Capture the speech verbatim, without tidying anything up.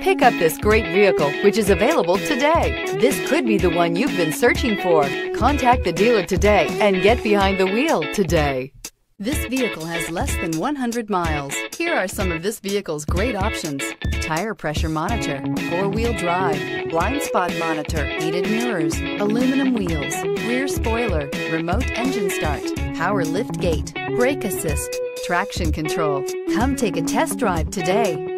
Pick up this great vehicle, which is available today. This could be the one you've been searching for. Contact the dealer today and get behind the wheel today. This vehicle has less than one hundred miles. Here are some of this vehicle's great options: tire pressure monitor, four-wheel drive, blind spot monitor, heated mirrors, aluminum wheels, rear spoiler, remote engine start, power lift gate, brake assist, traction control. Come take a test drive today.